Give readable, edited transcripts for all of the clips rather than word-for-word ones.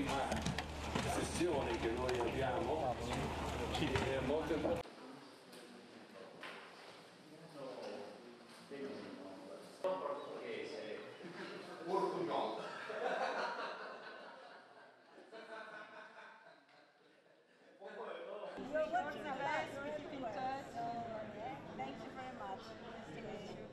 prima sessione che noi abbiamo, è molto importante. Thank you very much. Nice to meet you.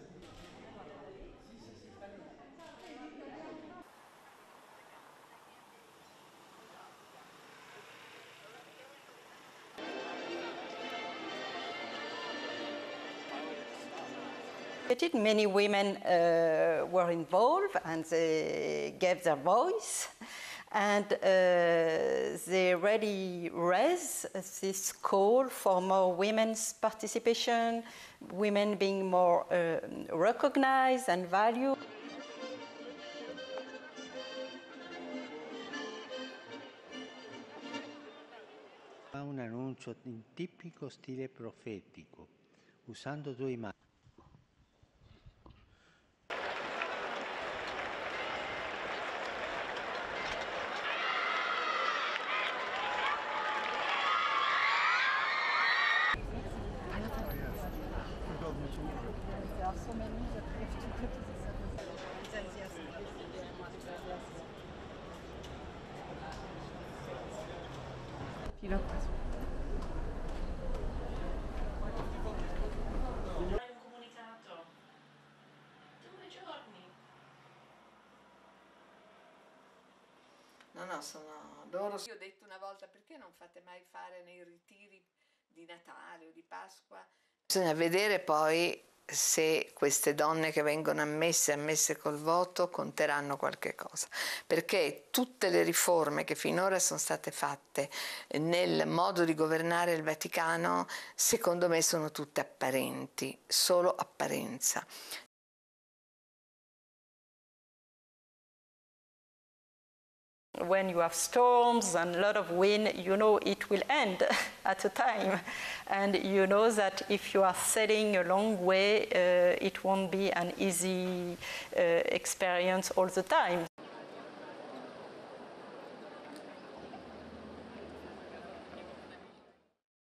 Many women were involved and they gave their voice, and they really raised this call for more women's participation, women being more recognized and valued. Fa un annuncio in tipico stile profetico, usando due immagini. Un comunicato. 2 giorni. No, sono loro. Io ho detto una volta, perché non fate mai fare nei ritiri di Natale o di Pasqua? Bisogna vedere poi se queste donne che vengono ammesse col voto conteranno qualche cosa, perché tutte le riforme che finora sono state fatte nel modo di governare il Vaticano, secondo me sono tutte apparenti, solo apparenza. When you have storms and a lot of wind, you know it will end at a time. And you know that if you are sailing a long way, it won't be an easy experience all the time.